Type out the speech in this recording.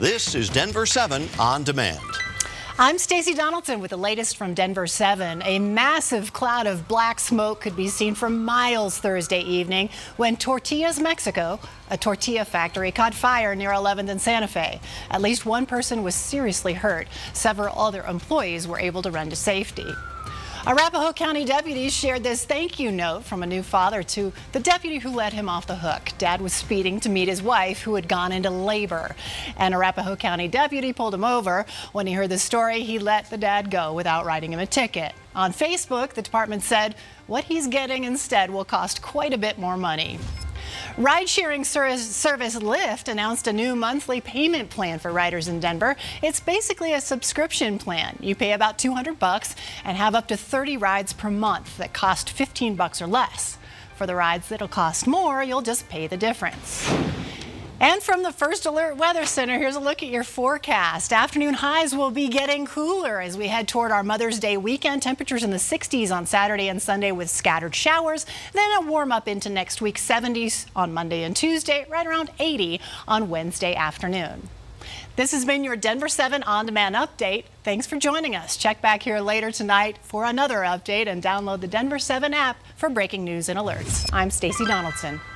This is Denver 7 On Demand. I'm Stacey Donaldson with the latest from Denver 7. A massive cloud of black smoke could be seen for miles Thursday evening when Tortillas Mexico, a tortilla factory, caught fire near 11th and Santa Fe. At least one person was seriously hurt. Several other employees were able to run to safety. Arapahoe County deputies shared this thank you note from a new father to the deputy who let him off the hook. Dad was speeding to meet his wife, who had gone into labor. An Arapahoe County deputy pulled him over. When he heard the story, he let the dad go without writing him a ticket. On Facebook, the department said what he's getting instead will cost quite a bit more money. Ride-sharing service Lyft announced a new monthly payment plan for riders in Denver. It's basically a subscription plan. You pay about $200 and have up to 30 rides per month that cost $15 or less. For the rides that'll cost more, you'll just pay the difference. And from the First Alert Weather Center, here's a look at your forecast. Afternoon highs will be getting cooler as we head toward our Mother's Day weekend. Temperatures in the 60s on Saturday and Sunday with scattered showers. Then a warm up into next week, 70s on Monday and Tuesday, right around 80 on Wednesday afternoon. This has been your Denver 7 On Demand update. Thanks for joining us. Check back here later tonight for another update and download the Denver 7 app for breaking news and alerts. I'm Stacey Donaldson.